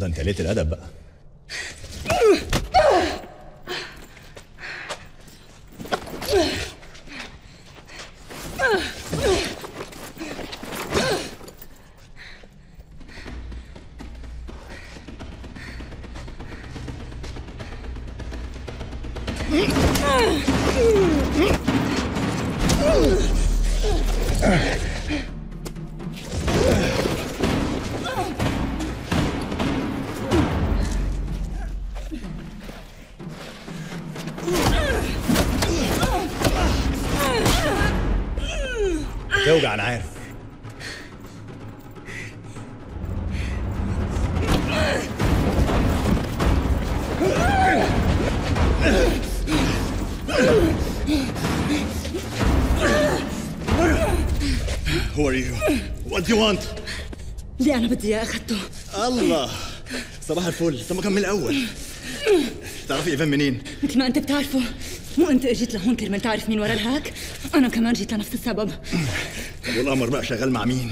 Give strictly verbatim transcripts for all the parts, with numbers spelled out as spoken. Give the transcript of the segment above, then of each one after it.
ده انت قليت الادب بقى. توجع انا عارف. Who are you? What do you want? اللي أنا بدي إياه أخدته. الله صباح الفل. طب ما كان من الأول. تعرفي إيفان منين؟ مثل ما أنت بتعرفه. مو أنت إجيت لهون كرمال تعرف مين ورا الهاك؟ أنا كمان جيت لنفس السبب. والقمر بقى شغال مع مين؟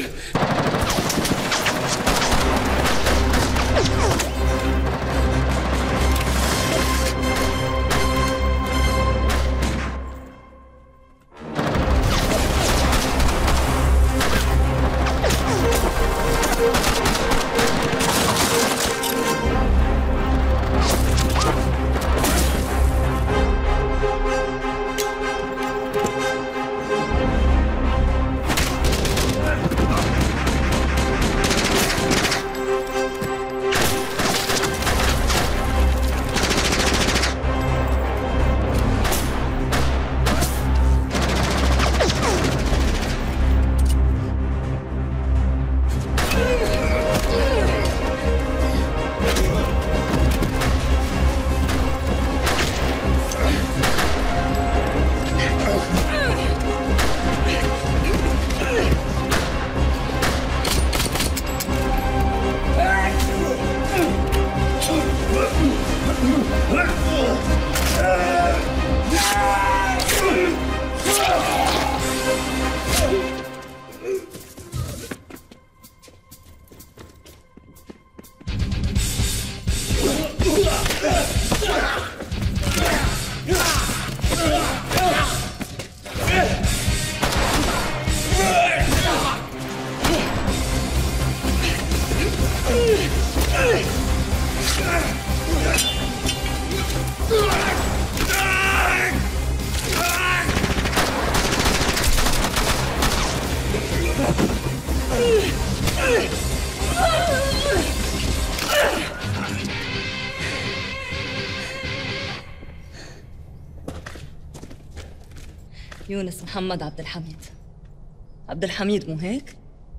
يونس محمد عبد الحميد. عبد الحميد مو هيك؟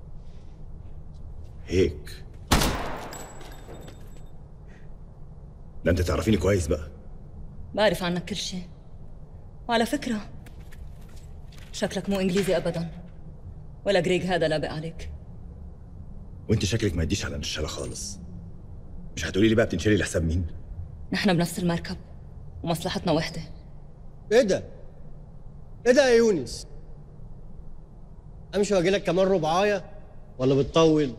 هيك؟ ده انت تعرفيني كويس بقى. بعرف عنك كل شيء. وعلى فكرة شكلك مو انجليزي ابدا، ولا جريج هذا لابق عليك. وانت شكلك ما يديش على نشالة خالص. مش هتقولي لي بقى بتنشري لحساب مين؟ نحن بنفس المركب ومصلحتنا وحدة. ايه ده؟ ايه ده يا يونس؟ امشي واجي لك كمان ربعايه ولا بتطول؟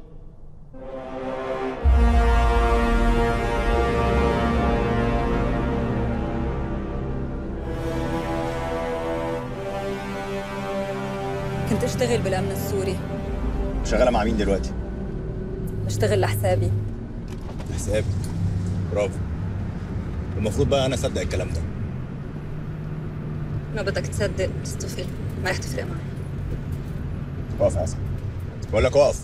كنت اشتغل بالامن السوري. شغالة مع مين دلوقتي؟ بشتغل لحسابي. لحسابك؟ برافو. المفروض بقى انا اصدق الكلام ده. ما بدك تصدق تستفل، ما رح تفرق معي. اقف يا حسن. بقول لك اقف.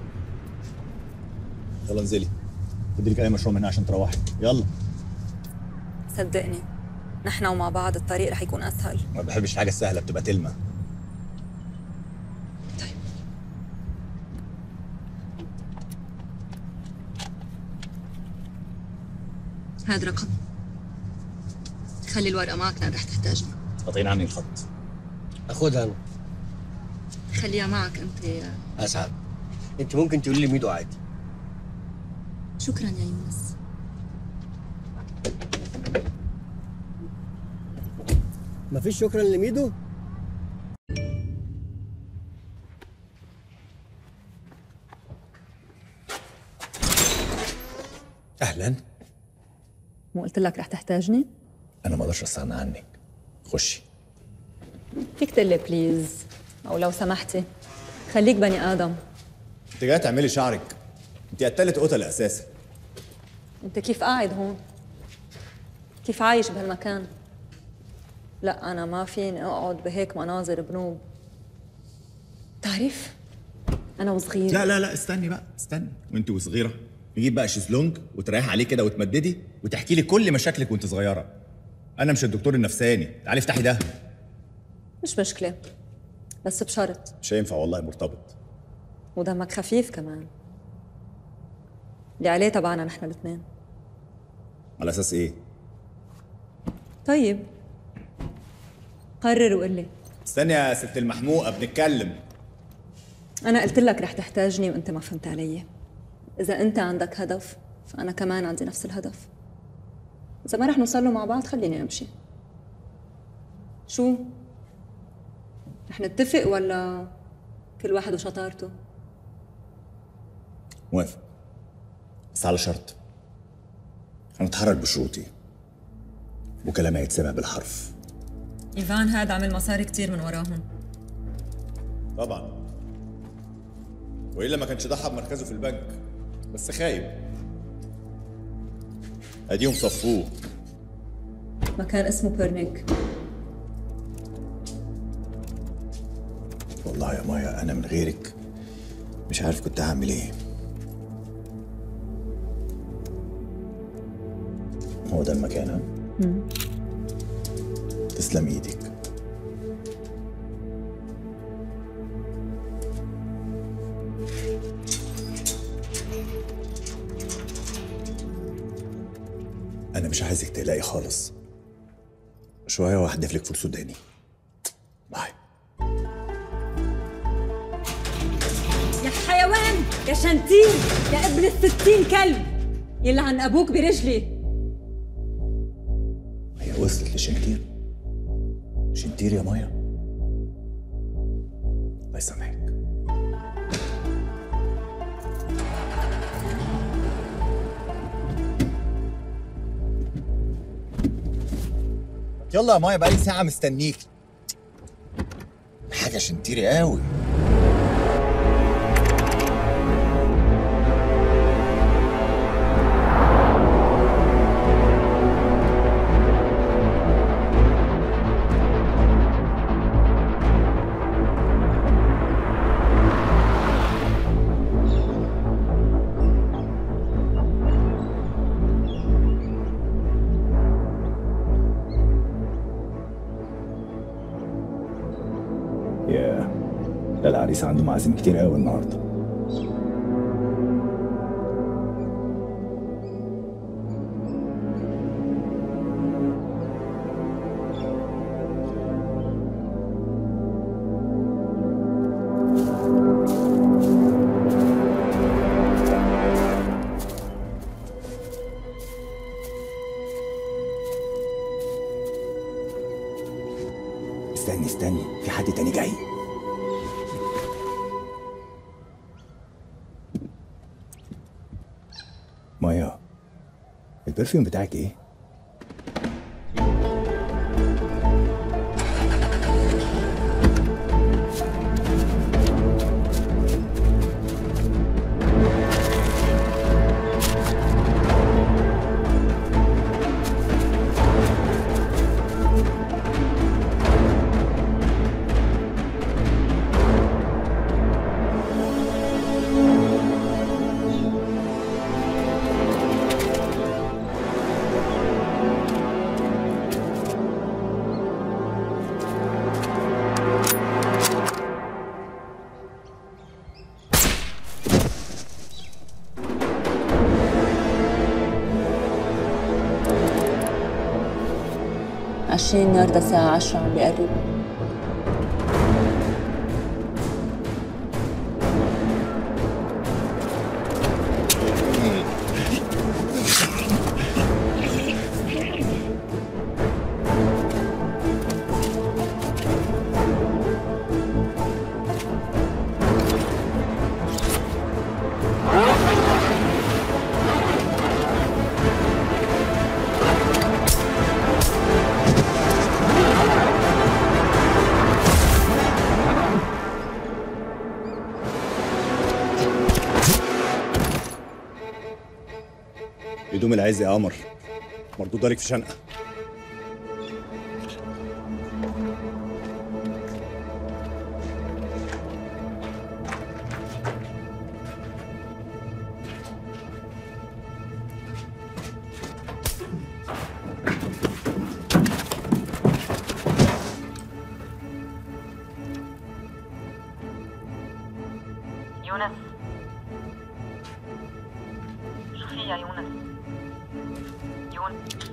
يلا انزلي. خدي لك اي مشروع منها عشان تروحي. يلا. صدقني نحن ومع بعض الطريق رح يكون اسهل. ما بحبش الحاجة السهلة، بتبقى تلمة. طيب. هذا رقم. خلي الورقة معك لأن رح تحتاجها. قاطعين عني الخط. اخدها انا. خليها معك انت يا اسعد. انت ممكن تقولي لي ميدو عادي. شكرا يا يونس. مفيش شكرا لميدو؟ اهلا. مو قلت لك رح تحتاجني؟ انا ما اقدرش استغنى عنك. خشي. فيك تقلي بليز، او لو سمحتي خليك بني ادم. انت جايه تعملي شعرك؟ انت قتلة قتلة اساسا. انت كيف قاعد هون؟ كيف عايش بهالمكان؟ لا انا ما فيني اقعد بهيك مناظر بنوب. تعرف انا وصغير. لا لا لا استني بقى، استني. وانت وصغيره نجيب بقى شيزلونج وتريح عليه كده وتمددي وتحكي لي كل مشاكلك وانت صغيره. انا مش الدكتور النفساني، تعالي افتحي ده. مش مشكله، بس بشرط. مش هينفع والله، مرتبط. ودمك خفيف كمان. اللي عليه تبعنا نحن الاثنين. على اساس ايه؟ طيب قرر وقل لي. استني يا ست المحموقه، بنتكلم. انا قلت لك رح تحتاجني وانت ما فهمت علي. اذا انت عندك هدف فانا كمان عندي نفس الهدف. اذا ما رح نوصل له مع بعض خليني امشي. شو رح نتفق ولا كل واحد وشطارته؟ موافق، بس على شرط. هنتحرك بشروطي وكلامي هيتسمع بالحرف. ايفان هاد عمل مصاري كتير من وراهم. طبعا، والا ما كانش ضحى بمركزه في البنك، بس خايب. اديهم صفوه. مكان اسمه بيرنيك. والله يا مايا انا من غيرك مش عارف كنت هعمل ايه. هو ده المكان؟ ها؟ تسلم ايدك. انا مش عايزك تقلقي خالص. شويه وهحدف لك فول سوداني. باي. يا حيوان، يا شنتير، يا ابن الستين كلب يلي عن ابوك برجلي. هي وصلت لشنتير؟ شنتير يا مايا؟ الله يسامحك. يلا يا مايا، بقالي ساعة مستنيك. حاجة شنتيري قوي. ياه، ده العريس عنده معازيم كتير قوي النهارده. استني استني، في حد تاني جاي. مايا، البرفيوم بتاعك ايه؟ عشرين النهارده الساعة عشرة عم بيقرب. هدوم العز يا قمر، مردود عليك في شنقه. يونس، شو في يا يونس؟ يونس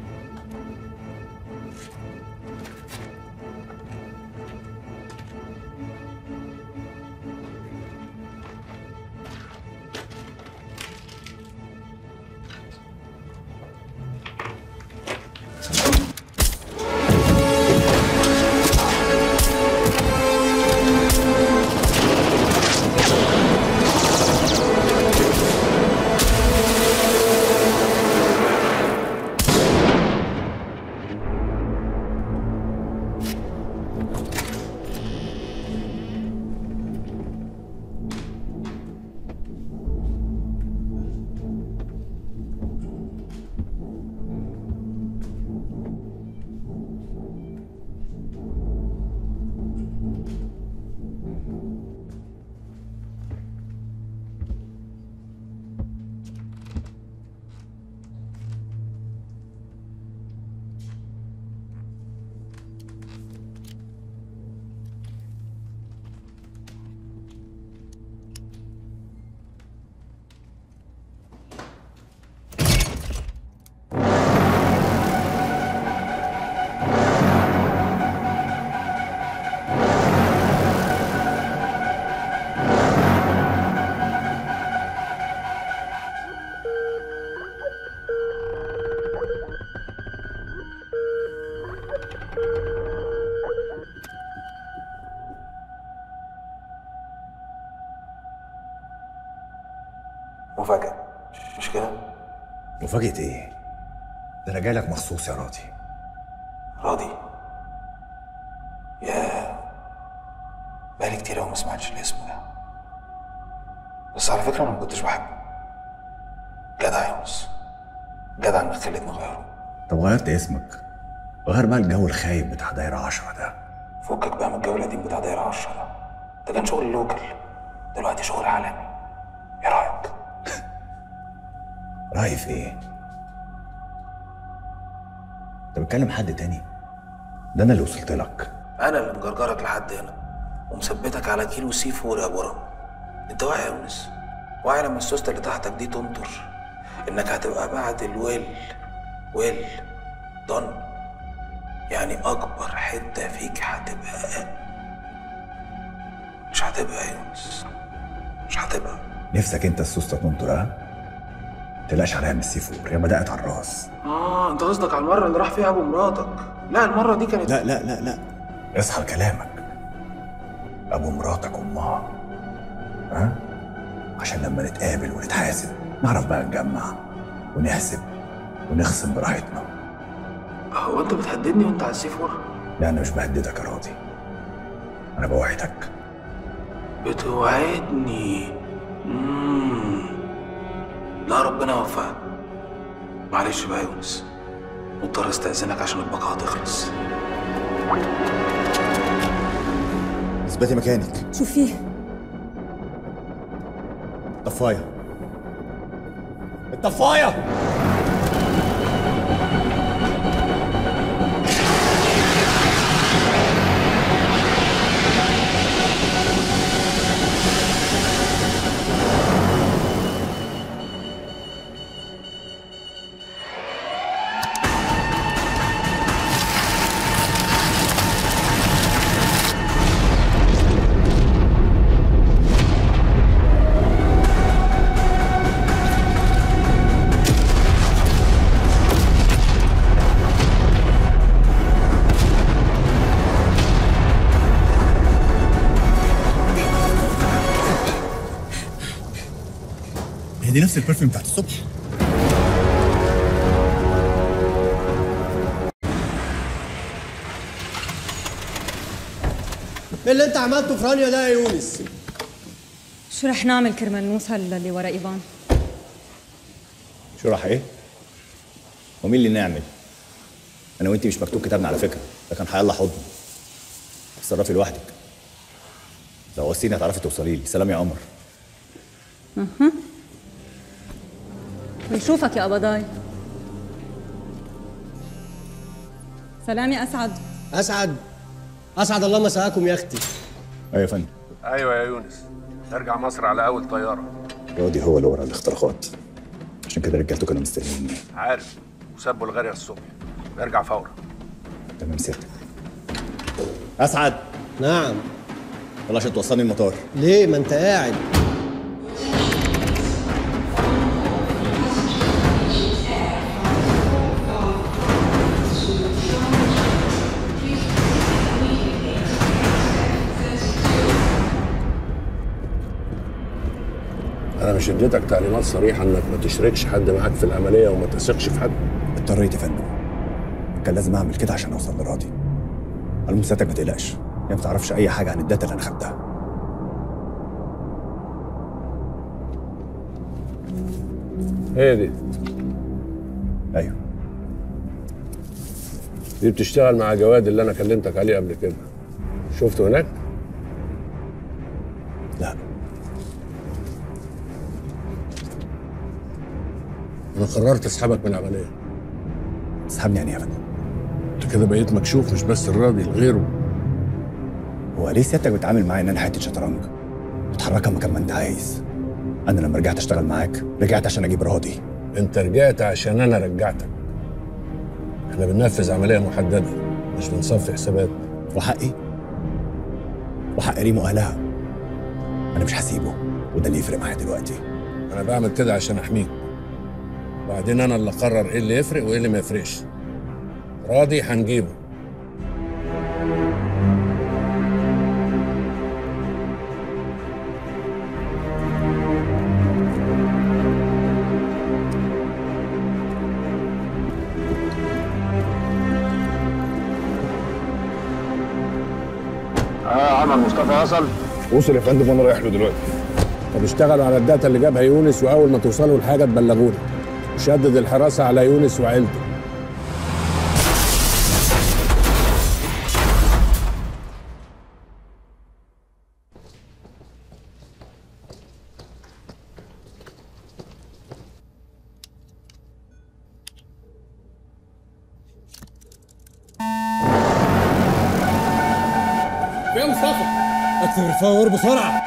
مفاجأة مش كده؟ مفاجأة ايه؟ ده انا جاي لك مخصوص يا راضي. راضي؟ يا بقالي كتير أوي ما سمعتش الاسم ده، بس على فكرة أنا ما كنتش بحبه. جدع يا يونس، جدع إنك خليتني أغيره. طب غيرت اسمك، غير بقى الجو الخايب بتاع دايرة عشرة ده. فكك بقى من الجو القديم بتاع دايرة عشرة ده، ده كان شغل لوكال، دلوقتي شغل عالمي. إيه رأيك؟ رأيي في ايه؟ انت بتكلم حد تاني؟ ده انا اللي وصلت لك. أنا اللي مجرجرك لحد هنا ومثبتك على كيلو سي فور يا برم. أنت واعي يا يونس؟ واعي لما السوستة اللي تحتك دي تنطر إنك هتبقى بعد الويل ويل دون، يعني أكبر حتة فيك هتبقى مش هتبقى يا يونس، مش هتبقى. نفسك انت السوسته تنطر؟ ها؟ متقلقش عليها من السي فور، هي بدأت على الراس. اه انت قصدك على المره اللي راح فيها ابو مراتك؟ لا المره دي كانت لا لا لا لا اصحى لكلامك. ابو مراتك امها، ها؟ عشان لما نتقابل ونتحاسب نعرف بقى نجمع ونحسب ونخصم براحتنا. هو انت بتهددني وانت على السي فور؟ لا انا مش بهددك يا راضي، انا بوعدك. بتوعدني؟ امم لا ربنا يوفقك. معلش بقى يا يونس، مضطر استأذنك عشان البقعة تخلص. اثبتي مكانك. شو فيه؟ الطفاية، الطفاية. هي دي نفس البرفيوم بتاعت الصبح. ايه اللي انت عملته في رانيا ده يا يونس؟ شو رح نعمل كرمال نوصل للي ورا ايفان؟ شو راح ايه؟ ومين اللي نعمل؟ انا وانتي مش مكتوب كتابنا على فكره، ده كان حيالله حضن. اتصرفي لوحدك. لو وصيني هتعرفي توصلي لي. سلام يا قمر. اها بنشوفك يا قبضاي. سلام يا اسعد. اسعد اسعد الله مساءكم يا اختي. ايوه يا فندم. ايوه يا يونس، نرجع مصر على اول طياره. راضي هو اللي ورا الاختراقات، عشان كده رجالته كانوا مستنييني. عارف، وسابوا الغارية الصبح. نرجع فورا. تمام سيادتك. اسعد. نعم. يلا عشان توصلني المطار. ليه؟ ما انت قاعد. انا مش اديتك تعليمات صريحه انك ما تشركش حد معاك في العمليه وما تثقش في حد؟ اضطريت يا فندم، كان لازم اعمل كده عشان اوصل لراضي. المهم سيادتك ما تقلقش، هي ما تعرفش اي حاجه عن الداتا اللي انا خدتها. هي دي. ايوه دي بتشتغل مع جواد اللي انا كلمتك عليه قبل كده. شفته هناك؟ لا. انا قررت اسحبك من العمليه. تسحبني يعني يا فندم؟ انت كده بقيت مكشوف، مش بس الراضي لغيره. هو ليه سيادتك بتعامل معايا ان انا حته شطرنج بتحركها مكان ما انت عايز؟ انا لما رجعت اشتغل معاك رجعت عشان اجيب راضي. انت رجعت عشان انا رجعتك. احنا بننفذ عمليه محدده، مش بنصفي حسابات. وحقي وحق ريم واهلها انا مش هسيبه، وده اللي يفرق معايا دلوقتي. انا بعمل كده عشان احميك، بعدين انا اللي اقرر ايه اللي يفرق وايه اللي ما يفرقش. راضي هنجيبه. اه عمر مصطفى وصل؟ وصل يا فندم وانا رايح له دلوقتي. طب اشتغلوا على الداتا اللي جابها يونس، واول ما توصلوا لحاجه تبلغونا. شدد الحراسه على يونس وعيلته. يا مصطفى اكتب الفور بسرعه.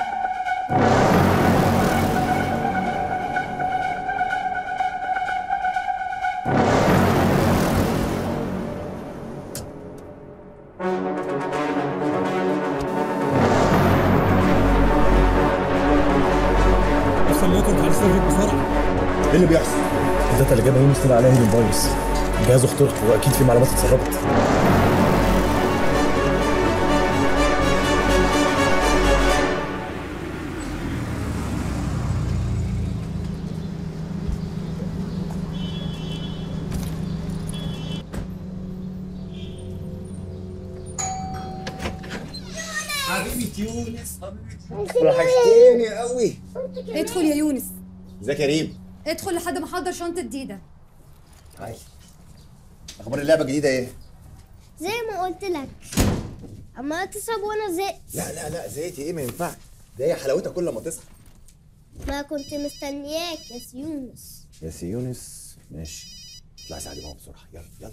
وصل نتورك على السيرفر بسرعه. ايه اللي بيحصل؟ الداتا اللي جابها يونس طلع عليها هيدن فيروس. الجهاز اخترق واكيد في معلومات اتسربت. حبيبة يونس، حبيبة وحشتيني قوي. ادخل يا يونس. ازيك يا ريم؟ ادخل لحد ما احضر شنطه جديده. تعالي. اخبار اللعبه الجديده ايه؟ زي ما قلت لك، اما تصحى وانا زهقت. لا لا لا زيتي ايه، ما ينفعش، ده هي حلاوتها كل ما تصحى. ما كنت مستنياك يا سي يونس. يا سي يونس ماشي، اطلعي ساعدي ماما بسرعه. يلا يلا.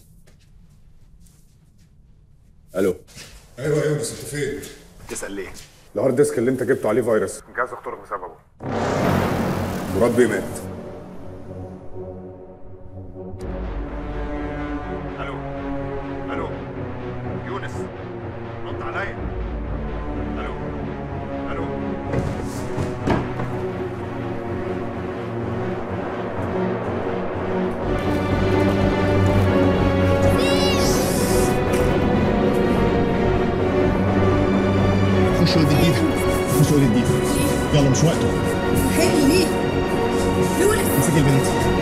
الو. ايوه يا يونس، انت فين؟ تسال ليه؟ الهارد ديسك اللي انت جبته عليه فيروس، الجهاز اخترق بسببه. مراد بيه مات. الو الو يونس، رد عليا. الو الو خش ولد جديد، خش ولد جديد. يلا مش وقته. خلي ليه؟ يونس امسكي البنت.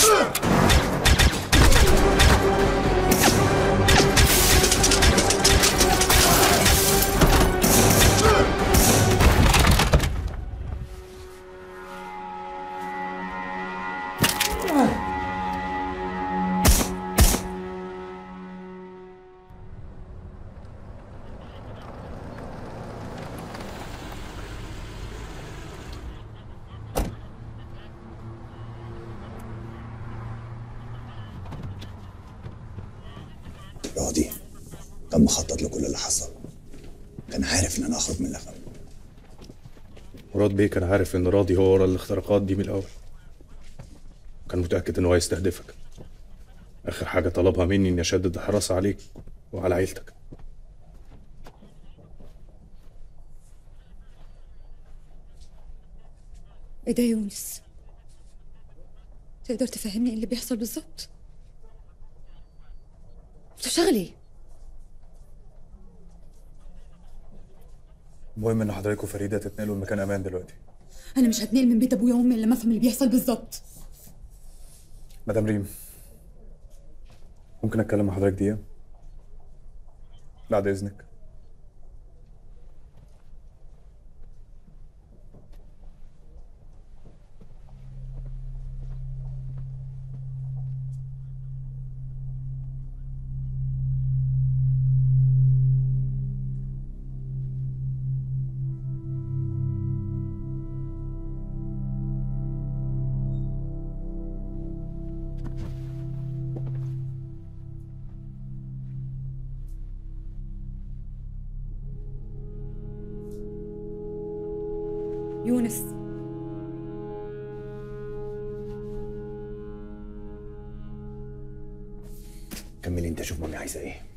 راضي كان مخطط لكل اللي حصل، كان عارف ان انا اخرج من اللغم. مراد بيه كان عارف ان راضي هو ورا الاختراقات دي من الاول، كان متاكد ان هو هيستهدفك. اخر حاجه طلبها مني اني اشدد الحراسه عليك وعلى عيلتك. ايه ده يا يونس؟ تقدر تفهمني ايه اللي بيحصل بالظبط؟ بتشتغل ايه؟ المهم ان حضرتك وفريده تتنقلوا لمكان امان دلوقتي. انا مش هتنقل من بيت ابويا وامي الا ما افهم اللي بيحصل بالظبط. مدام ريم، ممكن اتكلم مع حضرتك دقيقه؟ بعد اذنك. يونس، كملي انت، شوف مامي عايزه ايه.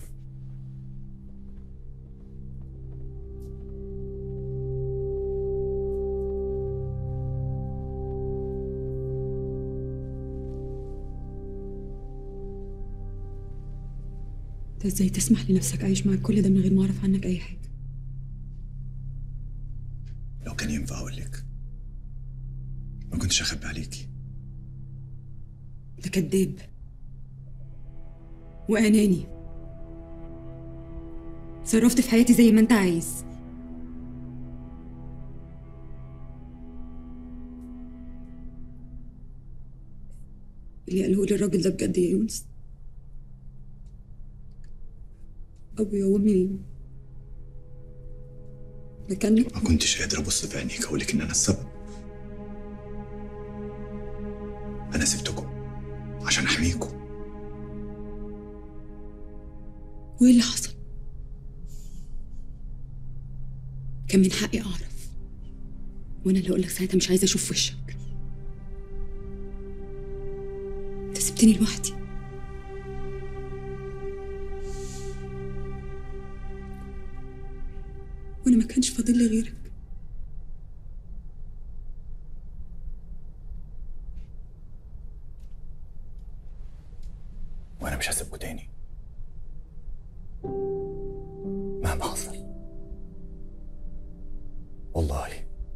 انت ازاي تسمح لنفسك اعيش معاك كل ده من غير ما اعرف عنك اي حاجه؟ لو كان ينفع اقول لك ما كنتش اخبي عليكي. انت كداب واناني، صرفت في حياتي زي ما انت عايز. اللي قاله لي الراجل ده بجد يا يونس؟ ابويا وامي مكانك؟ ما كنتش قادر ابص في عينيك اقول لك ان انا السبب. انا سبتكم عشان احميكم. وايه اللي حصل؟ كان من حقي اعرف، وانا اللي اقول لك ساعتها مش عايزه اشوف وشك. انت سبتني لوحدي. وانا ما كانش فاضل لي غيرك. وانا مش هسيبكوا تاني مهما حصل والله.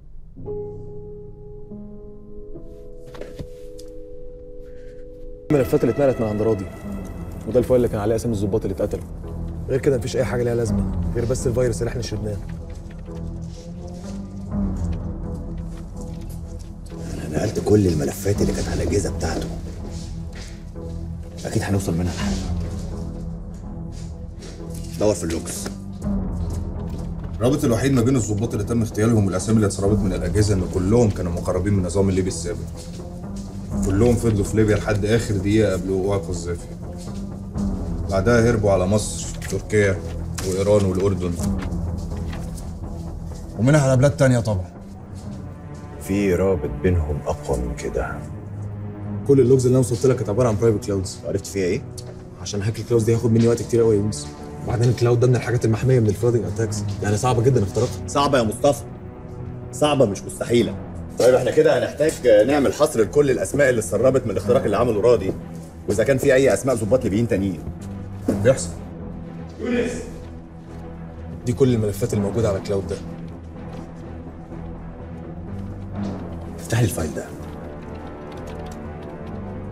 الملفات اللي اتنقلت من عند راضي، وده الفايل اللي كان عليه اسامي الظباط اللي اتقتلوا. غير كده مفيش اي حاجه ليها لازمه غير بس الفيروس اللي احنا شربناه. انا نقلت كل الملفات اللي كانت على الاجهزه بتاعته، اكيد هنوصل منها لحاجه. دور في اللوكس. الرابط الوحيد ما بين الضباط اللي تم اغتيالهم والاسامي اللي اتسربت من الاجهزه ان كلهم كانوا مقربين من النظام الليبي السابق. كلهم فضلوا في ليبيا لحد اخر دقيقه قبل وقوع القذافي. بعدها هربوا على مصر، تركيا، وايران والاردن، ومنها على بلاد تانية طبعا. في رابط بينهم اقوى من كده. كل اللوجز اللي انا وصلت لك كانت عباره عن برايفت كلاودز. عرفت فيها ايه؟ عشان هاك الكلاودز دي هياخد مني وقت كتير قوي يا يونس. وبعدين الكلاود ده من الحاجات المحميه من الفلودنج اتاكس، يعني صعبه جدا اختراقها. صعبه يا مصطفى، صعبه مش مستحيله. طيب احنا كده هنحتاج نعمل حصر لكل الاسماء اللي اتسربت من الاختراق اللي عمله راضي، واذا كان في اي اسماء ضباط ليبيين تانيين. بيحصل. يونس، دي كل الملفات اللي موجوده على الكلاود ده. افتح لي الفايل ده.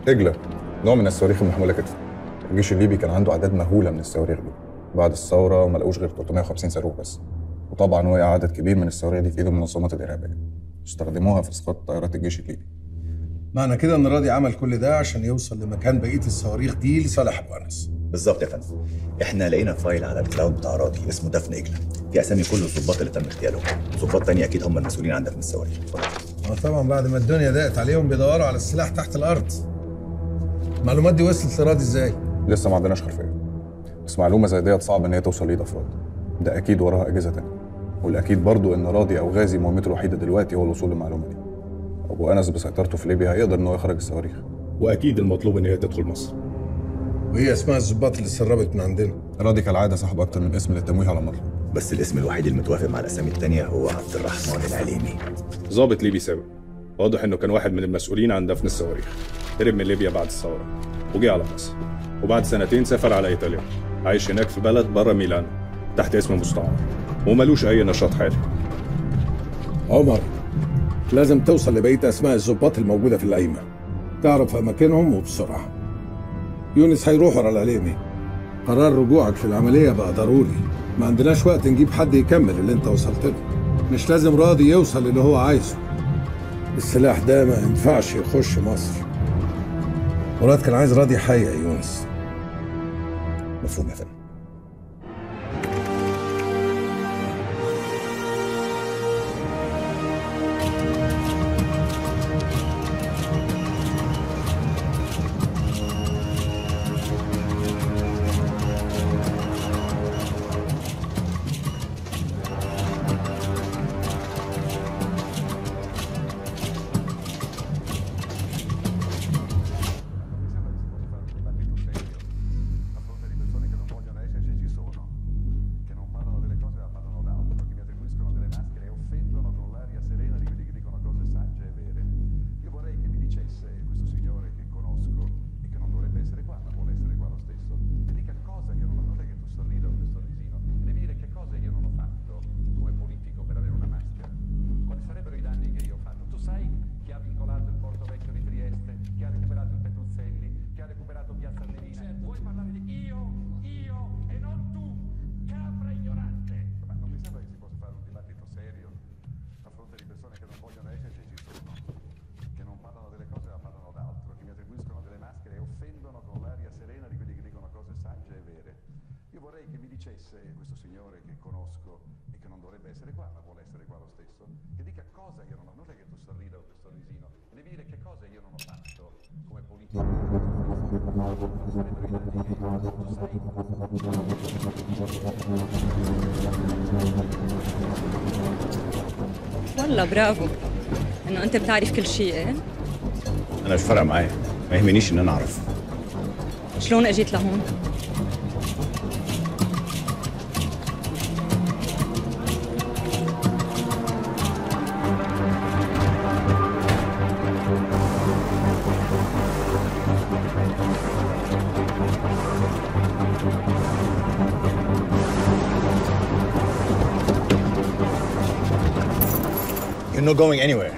إجلة نوع من الصواريخ المحمولة كتف. الجيش الليبي كان عنده أعداد مهولة من الصواريخ دي. بعد الثورة ما لقوش غير ثلاثمائة وخمسين صاروخ بس. وطبعا وقع عدد كبير من الصواريخ دي في ايد المنظمات الإرهابية. استخدموها في إسقاط طائرات الجيش الليبي. معنى كده إن راضي عمل كل ده عشان يوصل لمكان بقية الصواريخ دي لصالح أبو أنس. بالظبط يا فندم. احنا لقينا فايل على الكلاود بتاع راضي اسمه دفن إجلة، في أسامي كل الضباط اللي تم اغتيالهم. ضباط تانية أكيد هم المسؤولين عن دفن الصواريخ. اه طبعا بعد ما الدنيا ضاقت عليهم بيدوروا على السلاح تحت الأرض. المعلومات دي وصلت لراضي إزاي؟ لسه ما عندناش خلفية. بس معلومة زي ديت صعب إن هي توصل لإيد أفراد. ده أكيد وراها أجهزة تانية. والأكيد برضو إن راضي أو غازي مهمته الوحيدة دلوقتي هو الوصول للمعلومة دي. أبو أنس بسيطرته في ليبيا هيقدر إن هو يخرج الصواريخ. وأكيد المطلوب إن هي تدخل مصر. وهي اسمها الضباط اللي اتسربت من عندنا. راضي كالعادة صاحب أكتر من اسم للتمويه على مطلب. بس الاسم الوحيد المتوافق مع الأسامي التانية هو عبد الرحمن العليمي. ضابط ليبي سابق. واضح إنه كان واحد من المسؤولين عن دفن الصواريخ. هرب من ليبيا بعد الثورة وجي على مصر. وبعد سنتين سافر على إيطاليا. عايش هناك في بلد بره ميلانو تحت اسم مستعار وملوش أي نشاط حالي. عمر، لازم توصل لبقية أسماء الضباط الموجودة في القايمة، تعرف أماكنهم وبسرعة. يونس هيروح ورا العليمي. قرار رجوعك في العملية بقى ضروري، ما عندناش وقت نجيب حد يكمل اللي أنت وصلت له. مش لازم راضي يوصل اللي هو عايزه. السلاح ده ما ينفعش يخش مصر. مراد كان عايز راضي حي يا يونس. مفهوم يا فندم. والله برافو انه انت بتعرف كل شيء. ايه انا مش فارقه معايا، ما يهمنيش ان انا اعرف. شلون اجيت لهون؟ You're not going anywhere.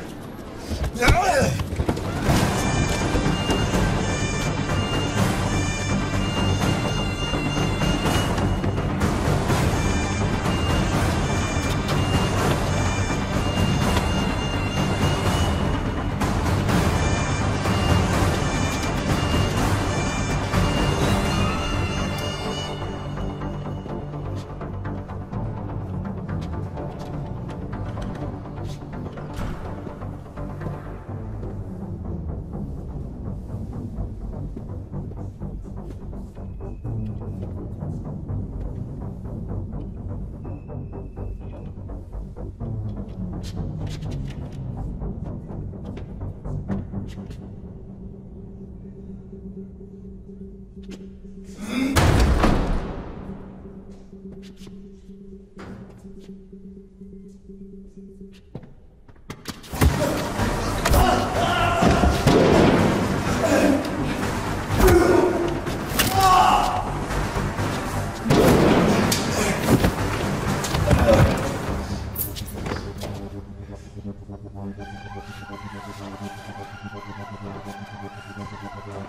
Thank you.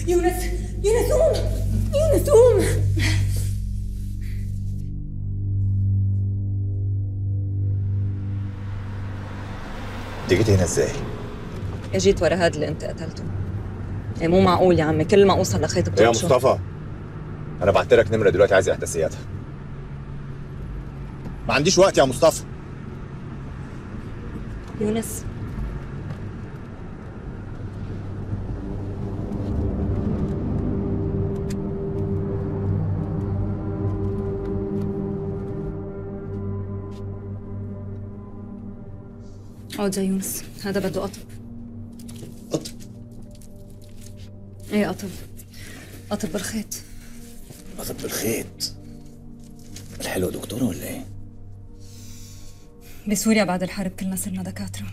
يونس يونس قوم يونس قوم. انت جيتي هنا ازاي؟ اجيت ورا هاد اللي انت قتلته. ايه مو معقول يا عمي، كل ما اوصل لخيط يا بتقطشه. مصطفى انا بعت لك نمره دلوقتي، عايز احداثياتها. ما عنديش وقت يا مصطفى. يونس اقعد يا يونس، هذا بده قطب. قطب؟ ايه قطب، قطب بالخيط. قطب بالخيط؟ الحلو دكتورة ولا ايه؟ بسوريا بعد الحرب كلنا صرنا دكاترة.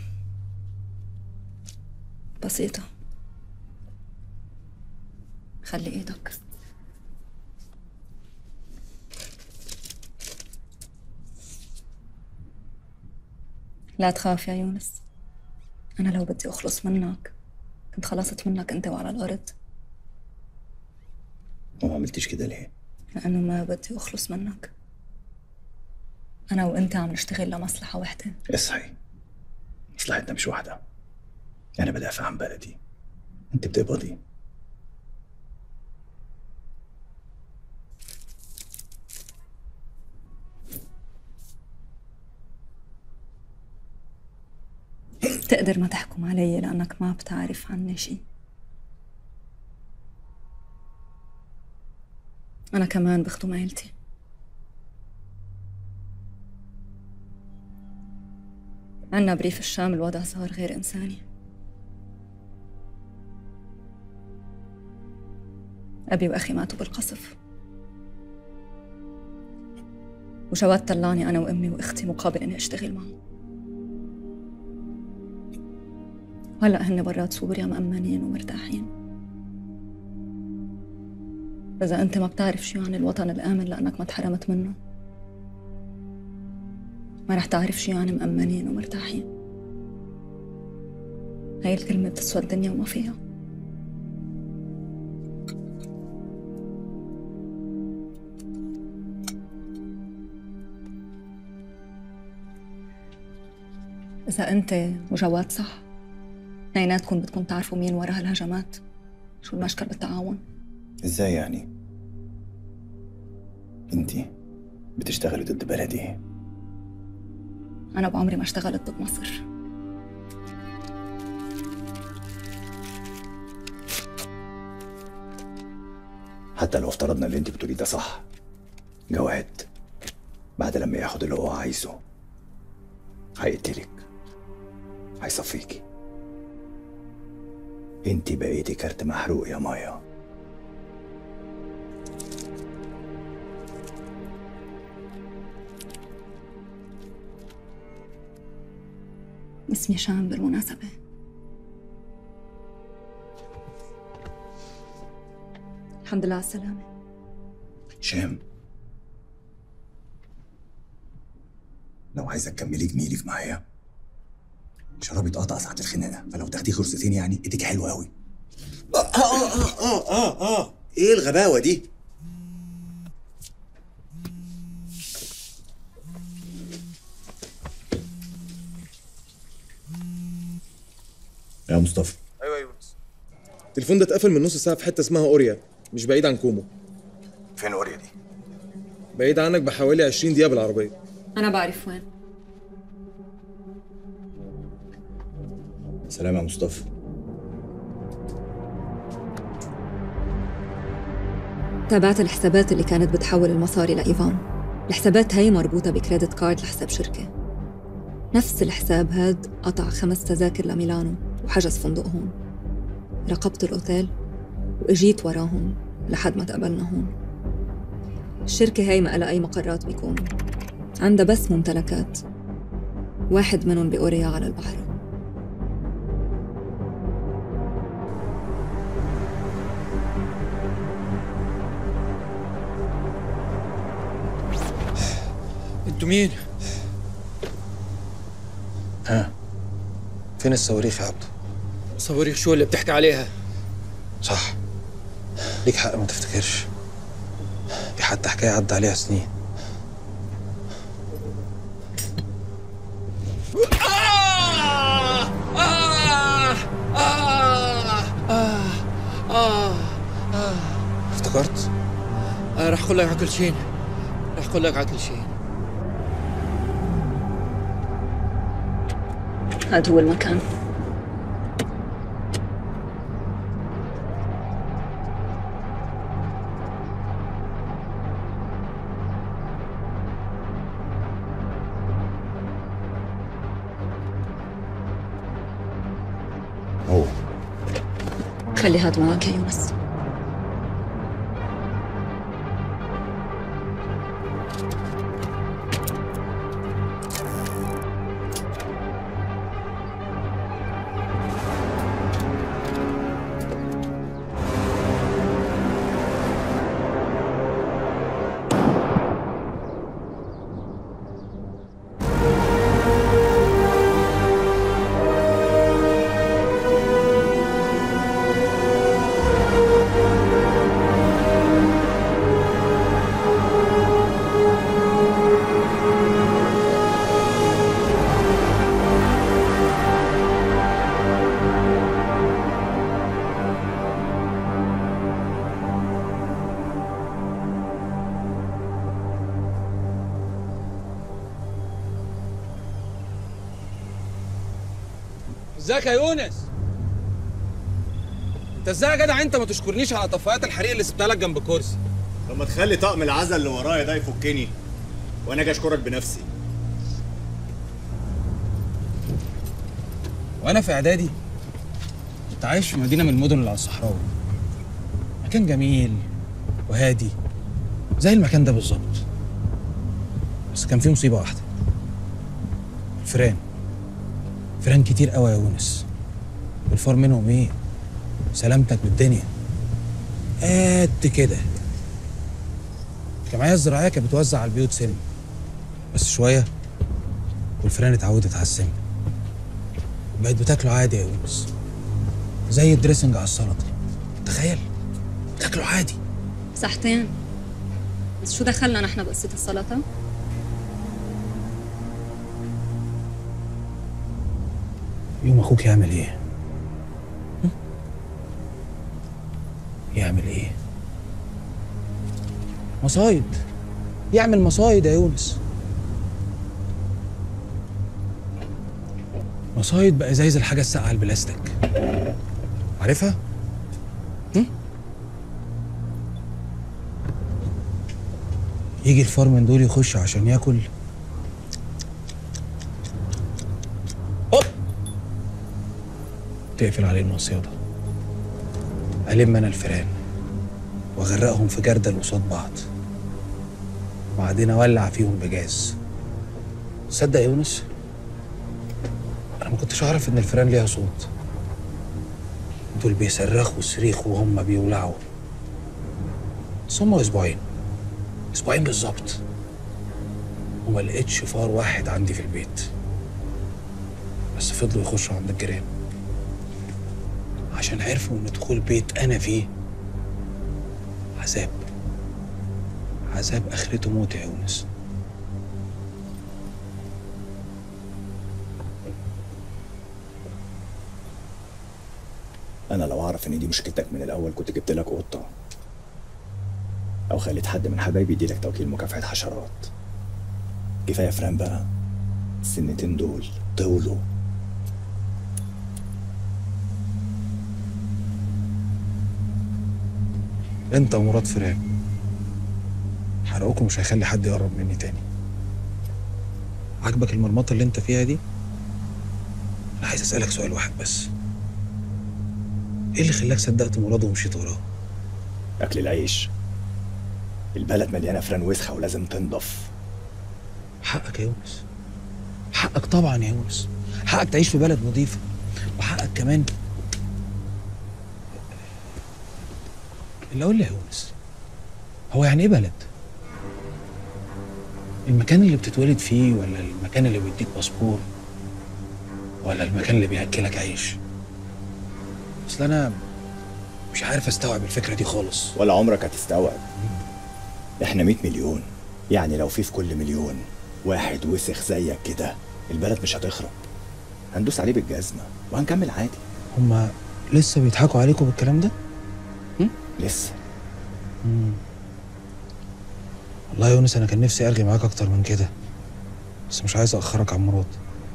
بسيطة. خلي ايدك. لا تخاف يا يونس، أنا لو بدي أخلص منك كنت خلصت منك أنت وعلى الأرض. وما عملتيش كده ليه؟ لأنه ما بدي أخلص منك. أنا وأنت عم نشتغل لمصلحة وحدة. اصحي، مصلحتنا مش واحدة. أنا بدافع عن بلدي، أنت بتقبضي. تقدر ما تحكم علي لأنك ما بتعرف عني شي. أنا كمان بخدم عيلتي. عنا بريف الشام الوضع صار غير إنساني. أبي وأخي ماتوا بالقصف، وجواد طلعني أنا وأمي وأختي مقابل إني أشتغل معه. هلأ هن برات سوريا مأمنين ومرتاحين. إذا أنت ما بتعرف شو يعني الوطن الآمن لأنك ما تحرمت منه، ما رح تعرف شو يعني مأمنين ومرتاحين. هاي الكلمة بتسوى الدنيا وما فيها. إذا أنت وجواد صح، اثنيناتكم بدكم تعرفوا مين ورا هالهجمات. شو المشكل بالتعاون؟ ازاي يعني؟ انتي بتشتغلي ضد بلدي. أنا بعمري ما اشتغلت ضد مصر. حتى لو افترضنا اللي انت بتقوليه ده صح، جواد بعد لما ياخد اللي هو عايزه هيقتلك، هيصفيكي. انت بقيتي كارت محروق يا مايا. اسمي شام بالمناسبة. الحمد لله على السلامة. شام، لو عايزة تكملي جميلك معايا، شرابي اتقطع ساعة الخناقة، فلو تاخديه غرستين يعني ايدك حلوة قوي. آه آه آه آه آه آه إيه الغباوة دي؟ يا مصطفى. ايوه يا يونس. التليفون ده اتقفل من نص ساعة في حتة اسمها أوريا، مش بعيد عن كومو. فين أوريا دي؟ بعيد عنك بحوالي عشرين دقيقة بالعربية. أنا بعرف وين. سلام يا مصطفى. تابعت الحسابات اللي كانت بتحول المصاري لإيفان. الحسابات هاي مربوطة بكريدت كارد لحساب شركة. نفس الحساب هاد قطع خمس تذاكر لميلانو وحجز فندق هون. راقبت الأوتيل وإجيت وراهم لحد ما تقابلنا هون. الشركة هاي ما لها أي مقرات بكون، عندها بس ممتلكات، واحد منهم بأوريا على البحر. انتوا مين؟ ها؟ فين الصواريخ يا عبد؟ صواريخ شو اللي بتحكي عليها؟ صح، ليك حق ما تفتكرش، دي حتى حكايه عدى عليها سنين. آه آه آه آه آه آه افتكرت؟ آه راح أقول لك على كل شيء، راح أقول لك على كل شيء. هذا هو المكان. هو خلي هاد معك يا يونس. ازيك يا يونس؟ انت ازاي يا جدع انت ما تشكرنيش على طفايات الحريق اللي سبتها لك جنب كرسي؟ طب ما تخلي طقم العزل اللي ورايا ده يفكني وانا اجي اشكرك بنفسي. وانا في اعدادي كنت عايش في مدينه من المدن اللي على الصحراوي، مكان جميل وهادي زي المكان ده بالظبط، بس كان فيه مصيبه واحده. الفيران فيران كتير قوي يا يونس، والفار منهم ايه؟ سلامتك بالدنيا قد كده. الجمعيه الزراعيه كانت بتوزع على البيوت سم، بس شويه والفيران اتعودت على السم، بقت بتاكله عادي يا يونس، زي الدريسنج على السلطه. تخيل بتاكله عادي. صحتين، بس شو دخلنا نحن بقصه السلطه؟ يوم اخوك يعمل ايه؟ يعمل ايه؟ مصايد، يعمل مصايد يا يونس، مصايد بأزايز الحاجة الساقعة البلاستيك، عارفها؟ هم؟ يجي الفار من دول يخش عشان ياكل، هوب تقفل عليه المصيدة، ألم أنا الفيران وأغرقهم في جردل قصاد بعض، وبعدين أولع فيهم بجاز. تصدق يا يونس؟ أنا ما كنتش أعرف إن الفيران ليها صوت، دول بيصرخوا صريخ وهم بيولعوا. بس هما أسبوعين أسبوعين بالظبط وما لقيتش فار واحد عندي في البيت، بس فضلوا يخشوا عند الجيران عشان عرفوا ان دخول بيت انا فيه عذاب، عذاب اخرته موت يا يونس. انا لو اعرف ان دي مشكلتك من الاول كنت جبت لك قطه، او خليت حد من حبايبي يديلك توكيل مكافحه حشرات. كفايه فران بقى، السنتين دول طولوا. انت ومراد فيران حرقكم مش هيخلي حد يقرب مني تاني. عاجبك المرمطه اللي انت فيها دي؟ انا عايز اسالك سؤال واحد بس، ايه اللي خلاك صدقت مراد ومشيت وراه؟ اكل العيش، البلد مليانه فران وسخه ولازم تنضف. حقك يا يونس، حقك طبعا يا يونس، حقك تعيش في بلد نظيفه، وحقك كمان اللي اقول لي يا يونس، هو يعني ايه بلد؟ المكان اللي بتتولد فيه، ولا المكان اللي بيديك باسبور، ولا المكان اللي بياكلك عيش؟ اصل انا مش عارف استوعب الفكره دي خالص. ولا عمرك هتستوعب. احنا مية مليون، يعني لو في في كل مليون واحد وسخ زيك كده البلد مش هتخرب. هندوس عليه بالجزمه وهنكمل عادي. هما لسه بيضحكوا عليكم بالكلام ده؟ لسه. مم. والله يا يونس انا كان نفسي ارغي معاك اكتر من كده، بس مش عايز اخرك عن مراد.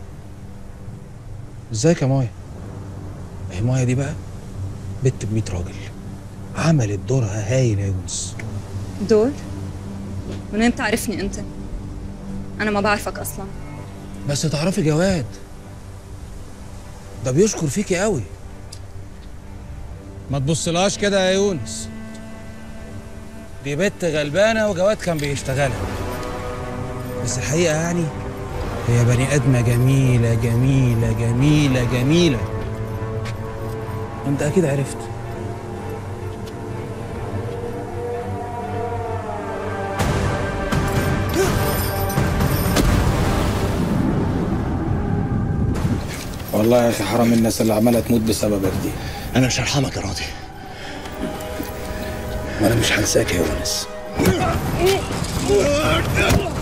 ازيك يا مايا؟ هي مايا دي بقى بنت بمية راجل، عملت دورها هايل يا يونس. دور؟ من وين بتعرفني انت؟ انا ما بعرفك اصلا. بس تعرفي جواد ده بيشكر فيكي قوي. ما تبصلهاش كده يا يونس، دي بنت غلبانه وجواد كان بيشتغلها، بس الحقيقه يعني هي بني ادمه جميله جميله جميله جميله. انت اكيد عرفت. والله يا اخي حرام الناس اللي عماله تموت بسببك دي. انا مش هرحمك يا راضي، وانا مش هنساك يا يونس.